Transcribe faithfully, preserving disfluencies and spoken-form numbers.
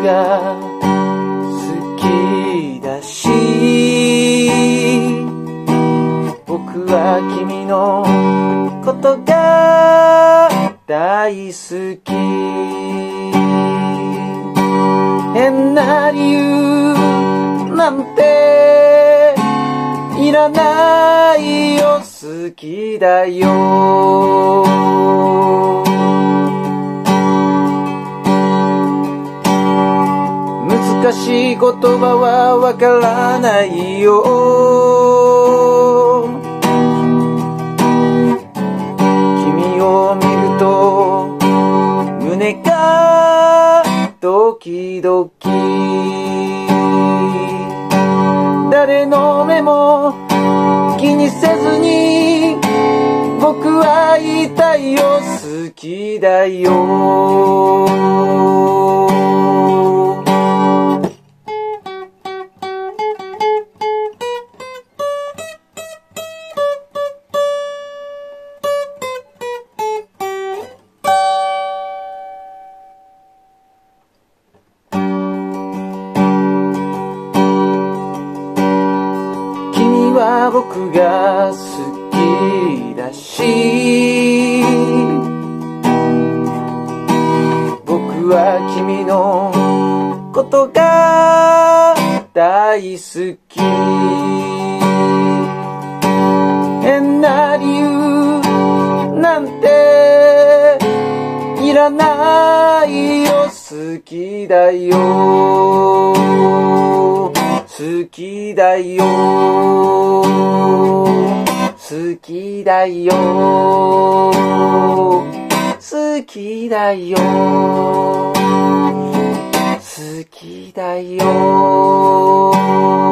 が好きだし、僕は君のことが大好き。変な理由なんていらないよ、好きだよ。難しい言葉はわからないよ。君を見ると胸がドキドキ。誰の目も気にせずに僕は言いたいよ、好きだよ。君は僕が好きだし、僕は君のことが大好き。変な理由なんていらないよ、好きだよ。好きだよ。好きだよ。好きだよ。好きだよ。